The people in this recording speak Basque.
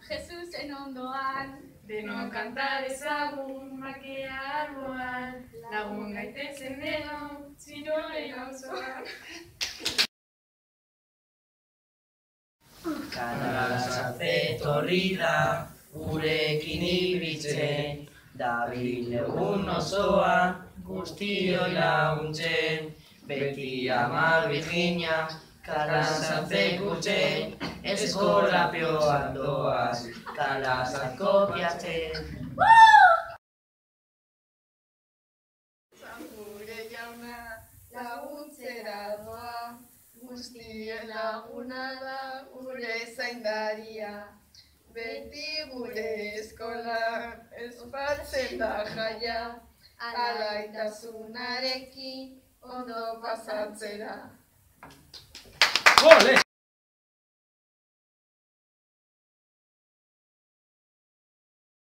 Jesusen ondoan, Denon kantar ezagun, makea alboan, lagun gaitezen denon, txirolen auzoan. Kalasaze etorri da, gurekin ibiltzen, dabil egun osoa, guztioi laguntzen, beti ama Virginia, Kalasatze gutxen, eskolapioan doaz, Kalasat kopiatzen. Gure jauna laguntzera doa, guztien laguna da gure zaindaria. Beti gure eskola espartzen da jaia, alaitasunarekin ondo pasatzera. Ole!